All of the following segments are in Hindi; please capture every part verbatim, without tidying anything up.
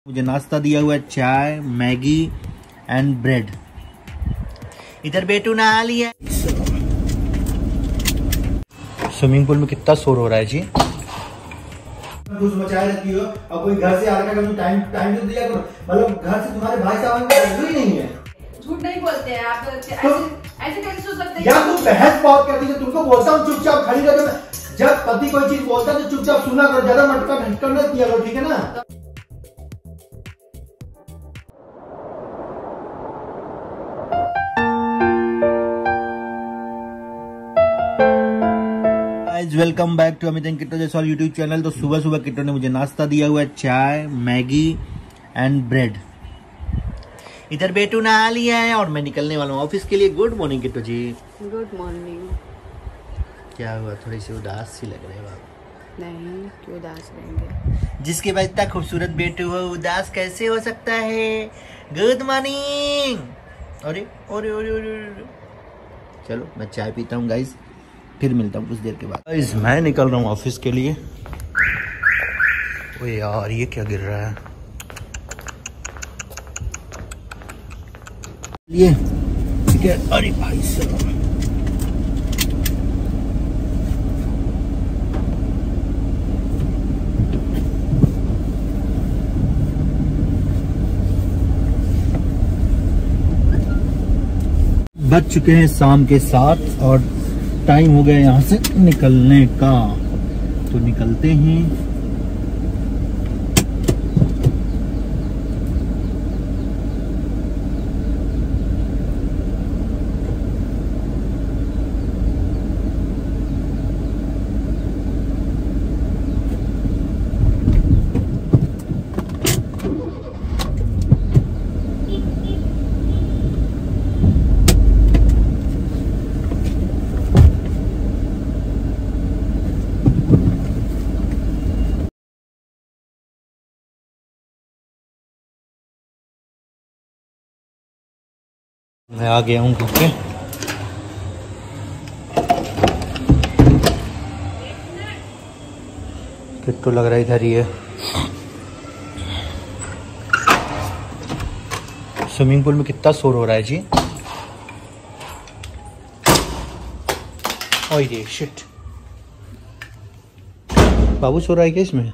मुझे नाश्ता दिया हुआ है, चाय, मैगी एंड ब्रेड। इधर बेटू नहा लिया। स्विमिंग पूल में कितना शोर हो रहा है जी। कुछ बचाए रखी हो और कोई घर से आकर का टाइम टाइम तो दिया करो। मतलब घर से तुम्हारे भाई साहब ही नहीं है। झूठ नहीं बोलते हैं आप। ऐसे ऐसे कैसे सोच सकते हैं? या तुम बहस बहुत करती है। तुमको बोलता हूँ चुपचाप खड़ी रहो। जब पति कोई चीज बोलता है तो चुपचाप सुना करो, ज्यादा मटका ढटका न किया करो, ठीक है ना। Welcome back to Amit and Kitto Jaiswal YouTube channel. तो सुबह सुबह किट्टो ने मुझे नाश्ता दिया हुआ है, चाय, मैगी एंड ब्रेड। इधर बेटू नहा लिया है और मैं निकलने वाला हूँ ऑफिस के लिए। Good morning Kitto ji. Good morning. क्या हुआ, थोड़ी सी उदास सी लग रही है बाबू? नहीं, क्यों उदास रहेंगे? जिसके बाद इतना खूबसूरत बेटू हो उदास कैसे हो सकता है? Good morning. अरे अरे अरे चलो मैं चाय पीता हूँ गाइस, फिर मिलता हूँ कुछ देर के बाद। गाइस मैं निकल रहा हूँ ऑफिस के लिए। ओए यार ये क्या गिर रहा है? ये ठीक है। अरे भाई साहब बज चुके हैं शाम के सात और टाइम हो गया यहाँ से निकलने का। तो निकलते हैं। मैं आ गया हूँ घर पे। किट्टू लग रहा है इधर ही है। स्विमिंग पूल में कितना शोर हो रहा है जी। ओए ये शिट, बाबू सो रहा है क्या इसमें?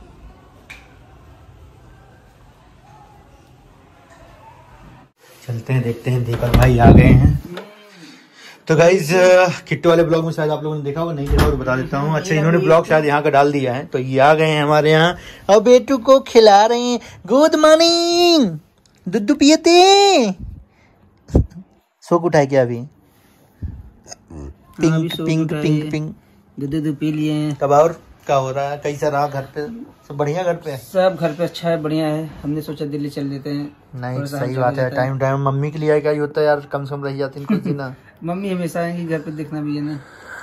चलते हैं, देखते हैं। दीपक भाई आ गए हैं। तो गाइज किट्टू वाले ब्लॉग में शायद आप लोगों ने देखा होगा, नहीं देखा तो बता देता हूँ। अच्छा इन्होंने ब्लॉग शायद यहाँ का डाल दिया है। तो ये आ गए हैं हमारे यहाँ और बेटू को खिला रहे हैं। Good morning. दूध पियते सो उठाए क्या अभी? पिंक पिंक पिंक पिंक दूध पी लिए। कब और क्या हो रहा है? कैसा रहा घर पे? सब बढ़िया? घर पे सब घर पे अच्छा है, बढ़िया है। हमने सोचा दिल्ली चल देते हैं। नहीं सही बात है। टाइम टाइम मम्मी के लिए आएगा ही होता है यार, कम से कम रह जाती कुछ दिन। मम्मी हमेशा आएंगी, घर पे देखना भी है ना।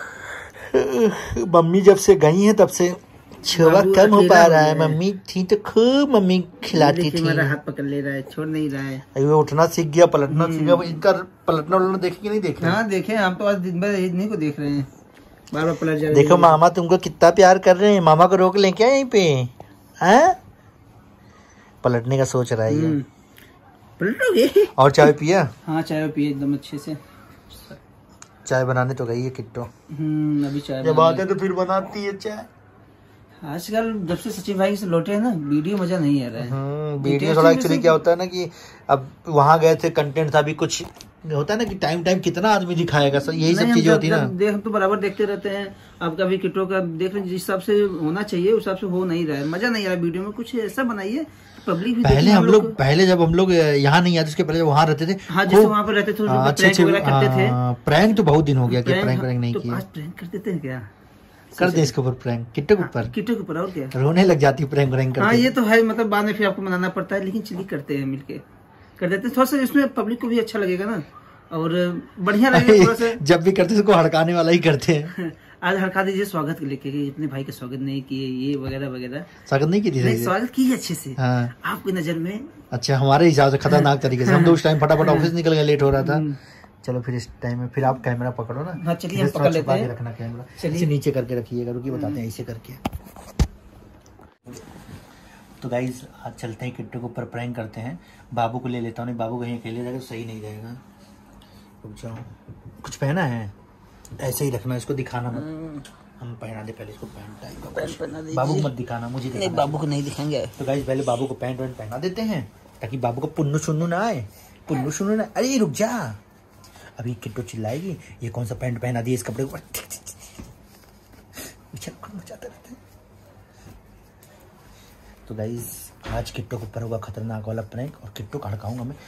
मम्मी जब से गई है तब से छुआ कम हो पा रहा है। मम्मी थी तो खूब मम्मी खिलाती थी। मेरा हाथ पकड़ ले रहा है, छोड़ नहीं रहा है। अभी वो उठना सीख गया, पलटना सीख गया। इनका पलटना उलटना देखे कि नहीं देखे? हाँ देखे, हम तो आज दिन भर इन्हीं को देख रहे हैं, बार बार पलट जाए। देखो मामा तुमको कितना प्यार कर रहे हैं। मामा को रोक लें क्या यहीं पे? हैं? पलटने का सोच रहा है ये। पलटोगे? और चाय पिया? हाँ चाय पिए एकदम अच्छे से। चाय बनाने तो गई है किट्टो। हम्म अभी चाय जब आते तो फिर बनाती है चाय। आजकल जब से सचिन भाई से लौटे हैं ना, वीडियो मजा नहीं आ रहा है। वीडियो थोड़ा एक्चुअली क्या होता है ना कि अब वहाँ गए थे, कंटेंट था भी कुछ होता है ना कि टाइम टाइम कितना आदमी दिखाएगा, सब यही सब चीजें होती है ना। देख हम तो बराबर देखते रहते हैं। अब कभी किट्टो का देख रहे जिस हिसाब से होना चाहिए उस हिसाब से हो नहीं रहा है, मजा नहीं आ रहा वीडियो में। कुछ ऐसा बनाइए पब्लिक भी। पहले हम लोग पहले जब हम लोग यहाँ नहीं आते, उसके पहले वहाँ रहते थे। हाँ जैसे वहाँ पर रहते थे, अच्छे करते थे। प्रैंक तो बहुत दिन हो गया कि प्रैंक प्रैंक नहीं किया। प्रैंक करते थे क्या? कर दे इसके ऊपर प्रैंक, किट्टो के ऊपर। किट्टो के ऊपर और क्या, रोने लग जाती प्रैंक प्रैंक करते। हाँ ये तो है, मतलब बाद में फिर आपको मनाना पड़ता है, लेकिन चलिए करते हैं मिलके, कर देते हैं। थोड़ा सा इसमें पब्लिक को भी अच्छा लगेगा ना और बढ़िया लगेगा थोड़ा सा। जब भी करते उसको हड़काने वाला ही करते हैं। आज हड़का दीजिए स्वागत के लेके, अपने भाई का स्वागत नहीं किए, ये वगैरह वगैरह। स्वागत नहीं की? स्वागत की अच्छे से। हाँ। आपकी नजर में अच्छा, हमारे हिसाब से खतरनाक तरीके से। हम तो उस टाइम फटाफट ऑफिस निकल गए, लेट हो रहा था। चलो फिर इस टाइम में फिर आप कैमरा पकड़ो ना। हाँ चलिए हम पकड़ लेते हैं। रखना कैमरा, इसे नीचे करके रखिएगा। रुकिए बताते हैं ऐसे करके। तो गाइज आज चलते हैं किट्टू के ऊपर प्रैंक करते हैं। बाबू को ले लेता हूँ, नहीं बाबू कहीं अकेले जाएगा तो सही नहीं रहेगा। रुक जाओ, कुछ पहना है ऐसे ही रखना, इसको दिखाना मत। हम पहना दे पहले इसको पैंट टाइप का, पैंट पहना दे। बाबू मत दिखाना, मुझे नहीं, बाबू को नहीं दिखाएंगे। तो गाइज पहले बाबू को पैंट वैंट पहना देते हैं ताकि बाबू को पुन्नू सुन्नू ना आए, पुन्नू सुन्नू ना। अरे रुक जा, अभी किट्टू चिल्लाएगी ये कौन सा पैंट पहना दिया इस कपड़े को। मचाते रहते हैं। तो गाइज आज किट्टू के ऊपर होगा खतरनाक वाला प्रैंक और किट्टू का हड़काऊंगा मैं।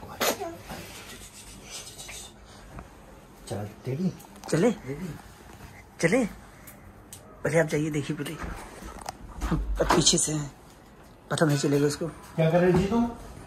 चल तेरी चले चले पहले आप जाइए, देखिए पहले अब पीछे से पता नहीं चलेगा उसको। क्या कर रही थी तुम?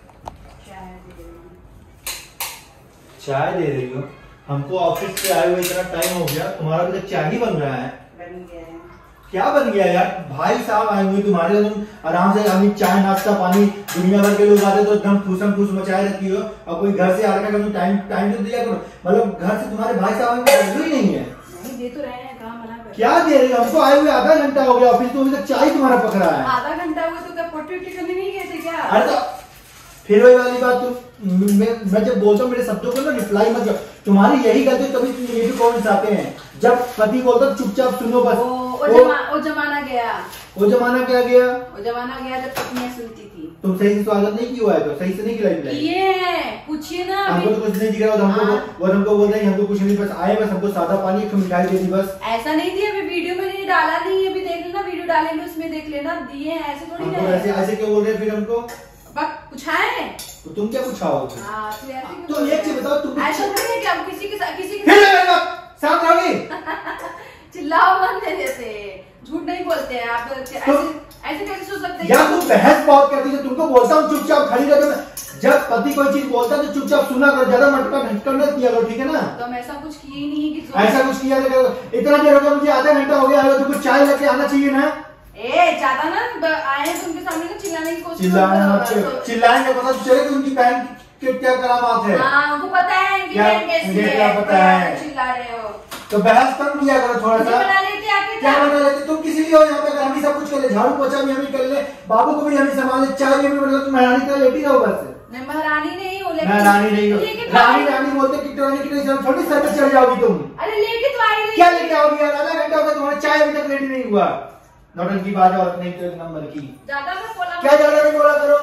चाय दे रही हो? हमको ऑफिस से आए हुए इतना टाइम हो गया, तुम्हारा अभी तक चाय ही बन रहा है। बन गया है। क्या बन गया यार? भाई साहब आए हुए तुम्हारे, तुम आराम से अभी चाय नाश्ता पानी दुनिया भर के लोग आते तो एकदम फूसम फूस मचाए रखती हो, और कोई घर से आकर तुम टाइम टाइम तो दिया करो। मतलब घर से तुम्हारे भाई साहब ही नहीं है। नहीं दे तो रहे हैं, कहाँ मना कर। क्या दे रहे हो? हमको आए हुए आधा घंटा हो गया ऑफिस, तो अभी तक चाय तुम्हारा पकड़ा है। आधा घंटा हुआ तो क्या पोटी वोटी करने नहीं गए थे क्या? अरे तो फिर वही वाली बात, तुम मैं, मैं जब बोलता हूँ मेरे शब्दों को ना रिप्लाई मत करो। तुम्हारी यही गलती, तभी नेगेटिव कमेंट्स आते हैं। जब पति बोलता चुपचाप सुनो बस। ओ, ओ, जमा, ओ जमाना गया, वो जमाना क्या गया? वो जमाना गया जब पत्नियां सुनती थी। तुम सही से स्वागत नहीं किया है तो सही से नहीं खिलाई। ये है पूछिए ना। हमको तो कुछ नहीं दिख रहा, हमको वो हमको बोल रहे हैं हमको कुछ नहीं, बस आए बस हमको सादा पानी एक मिठाई दे दी बस। ऐसा नहीं दिया, अभी वीडियो में नहीं डाला, नहीं अभी देख लेना, वीडियो डालेंगे उसमें देख लेना, दिए हैं ऐसे थोड़ी ना। ऐसे ऐसे क्यों बोल रहे हैं फिर हमको? कुछ है तो तुम क्या पूछाओगे? हाँ, तो तो एक चीज बताओ, तुम ऐसा नहीं है कि हम किसी के साथ किसी के साथ रहोगे? चिल्लाओ मत मेरे से, झूठ नहीं बोलते हैं आप। ऐसे ऐसे कैसे सोच सकते हैं? यार तुम बहस बहुत करती है, तुमको बोलता हूँ चुपचाप खड़ी रहो। जब पति कोई चीज बोलता है तो चुपचाप सुना करो, ज्यादा मटका ढटका मत किया करो, ठीक है ना? तो हम ऐसा कुछ किए ही नहीं कि ऐसा कुछ किया करो। इतना देर हो गया, मुझे आधा घंटा हो गया, तुमको चाय लेके आना चाहिए ना। ए ज्यादा ना आए हैं तुमके सामने तो चिल्लाने की कोशिश चिल्लाएंगे, पता चले कि उनकी बहन के क्या करामात है। हाँ, उनको पता है कि बहन कैसी है, क्या पता है, चिल्ला रहे हो तो बहस कम किया करो थोड़ा सा। बना लेते आके क्या बना लेते तुम? किसी लिए हो यहाँ पे, अगर हम ही सब कुछ कर ले, झाड़ू पोछा भी हम ही कर ले, बाबू को भी हम ही संभाल ले, चाय भी मतलब तुम महारानी तरह लेटी रहो बस। मैं महारानी नहीं हूँ, मैं रानी नहीं हूँ। रानी रानी बोलते किट्टू रानी किट्टू थोड़ी सर पे चढ़ जाओगी तुम। अरे लेके तो आई क्या लेके आओगी यार? आधा घंटा हो गया, तुम्हारा चाय अभी तक रेडी नहीं हुआ। नौटंकी बाज और नहीं तो नंबर की ज्यादा मत बोला। क्या ज्यादा नहीं बोला करो?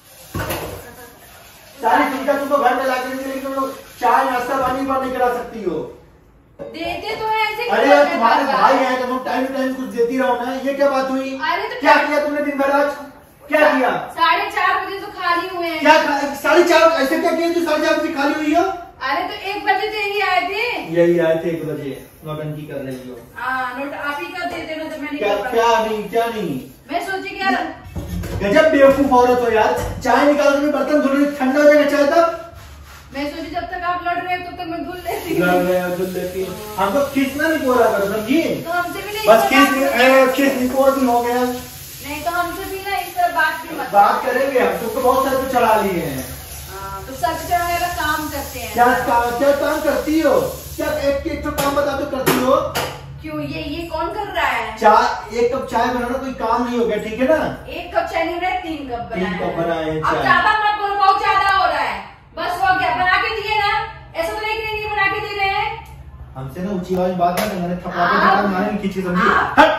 सारी सुविधा तुमको घर में लाके देती, लेकिन तुम लोग चाय नाश्ता पानी बार नहीं करा सकती हो। देते तो है ऐसे। अरे यार तुम्हारे भाई हैं तो तुम टाइम टू टाइम कुछ देती रहो ना। ये क्या बात हुई? अरे तो क्या किया तुमने दिन भर आज? क्या किया? साढ़े चार बजे तो खाली हुए हैं। क्या साढ़े चार ऐसे क्या किया जो साढ़े चार बजे खाली हुई हो? अरे तो एक बजे तो यही आए थे। यही आए थे एक बजे, नौटंकी कर रही हो। हाँ, नोट आप ही कर देते ना, तो मैं नहीं क्या कर क्या नहीं क्या नहीं। मैं सोची कि यार गजब बेवकूफ औरत हो यार। चाय निकाल के बर्तन धुल रही, ठंडा हो जाएगा चाय तब। मैं सोची जब तक आप लड़ रहे हो तब तक मैं धुल लेती हूँ। लड़ रहे हो धुल लेती हूँ। हमको खींचना नहीं बोला करो, समझी? तो हमसे भी नहीं बस खींच खींच निकोड़ भी हो गया। नहीं तो हमसे भी ना इस तरह बात भी मत। बात करेंगे हम, तुमको बहुत सारे पे चढ़ा लिए हैं। तो सर चढ़ाने का काम करते हैं। क्या काम क्या काम करती हो? क्या एक एक तो काम बता दो करती हो? क्यों ये ये कौन कर रहा है? चाय एक कप चाय बनाना कोई काम नहीं हो गया, ठीक है ना? एक कप चाय नहीं बनाए, तीन कप बनाए। तीन कप बनाए हैं अब चाय। ज्यादा मत बोलो, बहुत ज्यादा हो रहा है। बस हो गया, बना के दिए ना। ऐसा तो नहीं कि नहीं बना के दे रहे हैं। हमसे ना ऊंची आवाज बात ना करना, थपड़ाते थपड़ा मारेंगे, खींची समझी? हट।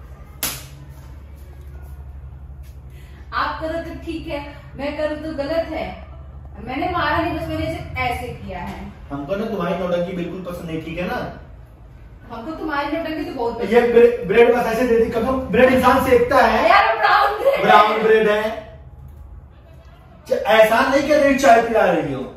आप करो तो ठीक है, मैं करूँ तो गलत है। मैंने मारा नहीं, बस मैंने इसे ऐसे किया है। हमको ना तुम्हारी नौटंकी बिल्कुल पसंद नहीं, ठीक है ना? हमको तुम्हारी नौटंकी तो बहुत पसंद ये ब्रेड, ब्रेड बस ऐसे दे दी, कब ब्रेड इंसान सेकता है यार, ब्राउन ब्रेड ब्राउन ब्रेड है। ऐसा नहीं कर रही चाय पिला रही हो,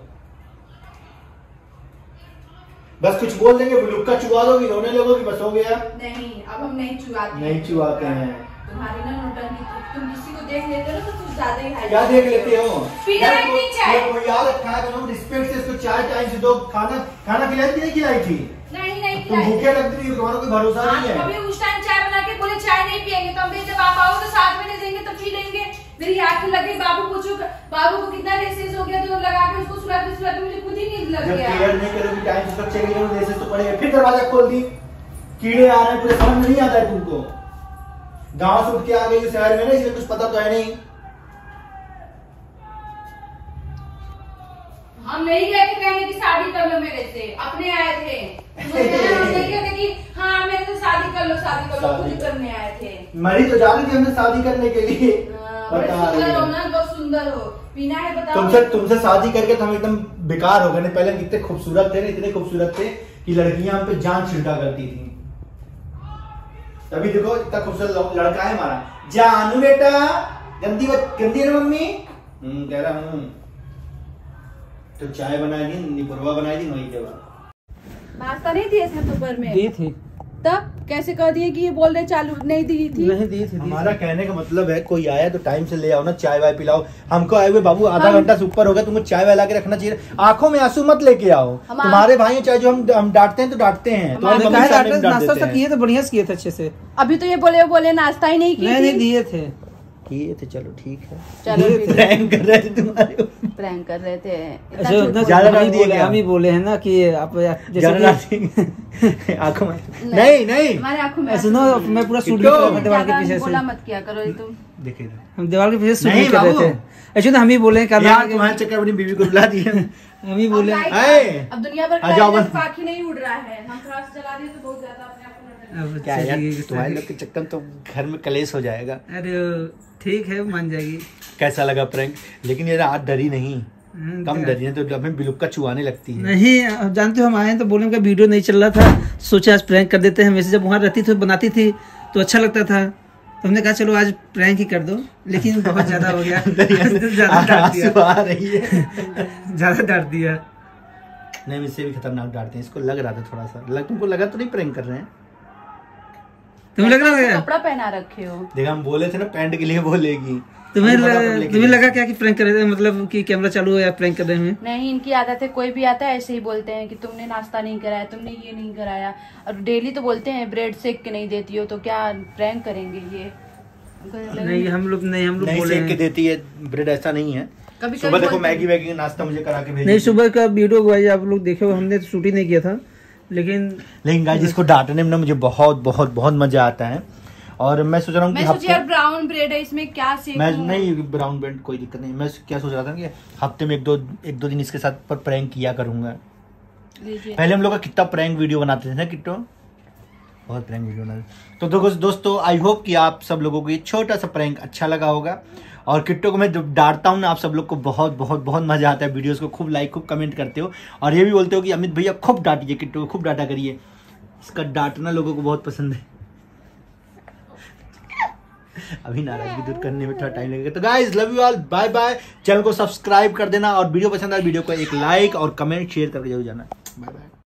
बस कुछ बोल देंगे लुक्का चुवा दोगी, रोने लगोगी, बस हो गया। नहीं, अब हम नहीं चुवाते नहीं चुवाते हैं। तुम्हारी ना नौटंकी, तुम किसी को देख लेते हो ना तो कुछ ज्यादा ही हाई। क्या देख लेते हो? पीना नहीं चाय। कोई याद रखा है तो रिस्पेक्ट से इसको चाय टाइम से दो। खाना खाना खिलाई थी नहीं खिलाई थी? नहीं नहीं तुम भूखे लगती थी, तुम्हारा कोई भरोसा नहीं है। कभी उस टाइम चाय बना के बोले चाय नहीं पियेंगे, तो हम जब आप आओ तो साथ में नहीं देंगे तो पी लेंगे। मेरी आंख लग गई, बाबू पूछो बाबू को कितना रेसेस हो गया, तो लगा के उसको सुलाते सुलाते मुझे खुद ही नींद लग गया। जब केयर नहीं करोगी टाइम से बच्चे के लिए रेसेस तो पड़ेगा। फिर दरवाजा खोल दी, कीड़े आ रहे हैं पूरे, समझ नहीं आता है तुमको। गांव से उठ के आ गई शहर में ना, इसलिए कुछ पता तो है नहीं। हम नहीं गए थे कहने की शादी कर लो मेरे से, अपने आए थे। हम नहीं गए थे कि हाँ मेरे से शादी कर लो शादी कर लो, खुद करने आए थे। मरी तो जा रही थी हमने शादी करने के लिए। बड़े सुंदर हो ना, बहुत सुंदर हो। बिना है बताओ, तुमसे तुमसे शादी करके तो हम एकदम बेकार हो गए। पहले हम कितने खूबसूरत थे ना, इतने खूबसूरत थे कि लड़कियां हम पे जान छिड़का करती थी। तभी देखो इतना खूबसूरत लड़का है हमारा। जानू बेटा गंदी गंदी है ना मम्मी? हम्म कह रहा हूँ। तो चाय बनाई दी, निपुरवा बनाई दी, वही के बाद नाश्ता नहीं दिए थे दोपहर में? दी थी। तब कैसे कह दिए कि ये बोल रहे चालू नहीं दी थी? नहीं दी थी। हमारा कहने का मतलब है कोई आया तो टाइम से ले आओ ना, चाय वाय पिलाओ। हमको आए हुए बाबू आधा घंटा से ऊपर हो गया, तुमको चाय वाय ला के रखना चाहिए। आंखों में आंसू मत लेके आओ। तुम्हारे भाई चाहे जो हम हम डांटते हैं तो डांटते हैं। नाश्ता किए थे, बढ़िया से किए थे, अच्छे से। अभी तो ये बोले बोले नाश्ता ही नहीं किया। नहीं दिए थे किए थे। चलो ठीक है, चलो प्रैंक कर रहे थे तुम्हारे, प्रैंक कर रहे थे। ज्यादा हम ही बोले हैं ना कि आप आंखों में नहीं नहीं हमारे आंखों में सुनो, मैं पूरा शूट दीवार के पीछे से मत किया करो तुम। देखिए हम दीवार के पीछे शूट कर रहे थे। एक्चुअली हम ही बोले तुम्हारे चक्कर अपनी बीवी को बुला दिए। हम ही बोले अब दुनिया भर का पाखी नहीं उड़ रहा है, हम थोड़ा सा जला दिए तो बहुत ज्यादा अपने आप को क्या यार, तुम्हारे लोग के चक्कर तो घर में कलेश हो जाएगा। अरे ठीक है, मान जाएगी। कैसा लगा प्रैंक? लेकिन ये आज डरी नहीं, कम डरी है तो हमें बिलुक्का चुआने लगती है। नहीं जानते हो, हम आए तो बोले उनका वीडियो नहीं चल रहा था, सोचा आज प्रैंक कर देते हैं। वैसे जब वहाँ रहती थी बनाती थी तो अच्छा लगता था, तो हमने कहा चलो आज प्रैंक ही कर दो। लेकिन बहुत ज्यादा हो गया, ज्यादा डांट दिया, ज्यादा डांट दिया। नहीं इससे भी खतरनाक डांटते हैं। इसको लग रहा था थोड़ा सा, लग तुमको लगा तो नहीं प्रैंक कर रहे हैं? तुम्हें लग रहा था कपड़ा पहना रखे हो? देखा हम बोले थे ना पैंट के लिए बोलेगी। तुम्हें ल... तुम्हें लगा क्या कि प्रैंक कर रहे थे, मतलब कि कैमरा चालू है या प्रैंक कर रहे हैं? नहीं, इनकी आदत है, कोई भी आता है ऐसे ही बोलते हैं कि तुमने नाश्ता नहीं कराया, तुमने ये नहीं कराया। और डेली तो बोलते हैं ब्रेड सेक के नहीं देती हो, तो क्या प्रैंक करेंगे ये? नहीं हम लोग नहीं हम लोग नहीं बोले सेक के देती है ब्रेड, ऐसा नहीं है। कभी सुबह देखो मैगी वैगी का नाश्ता मुझे करा के भेजी। नहीं सुबह का वीडियो भाई आप लोग देखे हो, हमने शूट ही नहीं किया था। लेकिन लेकिन गाइस इसको डांटने में मुझे बहुत बहुत बहुत मजा आता है। और मैं सोच रहा हूँ कि मैं यार ब्राउन ब्रेड है, इसमें क्या सेकूं? मैं नहीं ब्राउन ब्रेड कोई दिक्कत नहीं। मैं क्या सोच रहा था कि हफ्ते में एक दो एक दो दिन इसके साथ पर प्रैंक किया करूंगा। पहले हम लोग का कितना प्रैंक वीडियो बनाते थे ना किट्टो, बहुत प्रैंक वीडियो बनाते। तो देखो दोस्तों, आई होप कि आप सब लोगों को ये छोटा सा प्रैंक अच्छा लगा होगा। और किट्टो को मैं जब डांटता हूँ ना, आप सब लोग को बहुत बहुत बहुत मजा आता है। वीडियोस को खूब लाइक खूब कमेंट करते हो और ये भी बोलते हो कि अमित भैया खूब डांटिए, किट्टो को खूब डांटा करिए। इसका डांटना लोगों को बहुत पसंद है। अभी नाराजगी दूर करने में थोड़ा टाइम लगेगा। तो guys love you all, bye bye. चैनल को सब्सक्राइब कर देना और वीडियो पसंद आए वीडियो को एक लाइक और कमेंट शेयर करके जरूर जाना। Bye bye.